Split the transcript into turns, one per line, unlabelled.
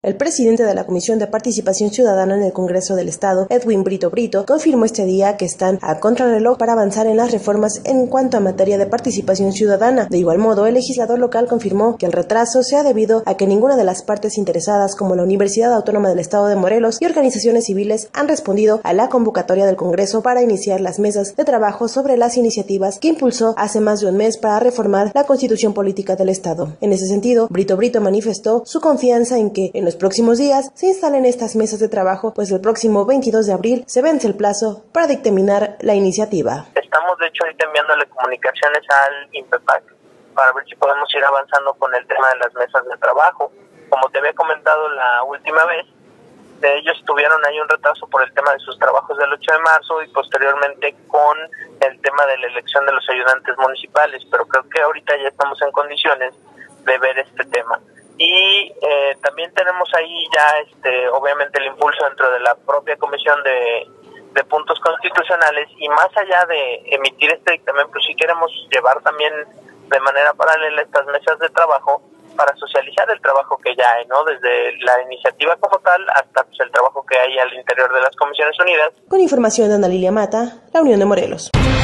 El presidente de la Comisión de Participación Ciudadana en el Congreso del Estado, Edwin Brito Brito, confirmó este día que están a contrarreloj para avanzar en las reformas en cuanto a materia de participación ciudadana. De igual modo, el legislador local confirmó que el retraso se ha debido a que ninguna de las partes interesadas, como la Universidad Autónoma del Estado de Morelos y organizaciones civiles, han respondido a la convocatoria del Congreso para iniciar las mesas de trabajo sobre las iniciativas que impulsó hace más de un mes para reformar la Constitución Política del Estado. En ese sentido, Brito Brito manifestó su confianza en que en los próximos días se instalen estas mesas de trabajo, pues el próximo 22 de abril se vence el plazo para dictaminar la iniciativa.
Estamos de hecho ahorita enviándole comunicaciones al INPEPAC para ver si podemos ir avanzando con el tema de las mesas de trabajo. Como te había comentado la última vez, ellos tuvieron ahí un retraso por el tema de sus trabajos del 8 de marzo y posteriormente con el tema de la elección de los ayudantes municipales, pero creo que ahorita ya estamos en condiciones de ver este tema. Y también tenemos ahí ya obviamente el impulso dentro de la propia comisión de puntos constitucionales, y más allá de emitir este dictamen, pues sí queremos llevar también de manera paralela estas mesas de trabajo para socializar el trabajo que ya hay, ¿no? Desde la iniciativa como tal hasta pues, el trabajo que hay al interior de las Comisiones Unidas.
Con información de Ana Lilia Mata, La Unión de Morelos.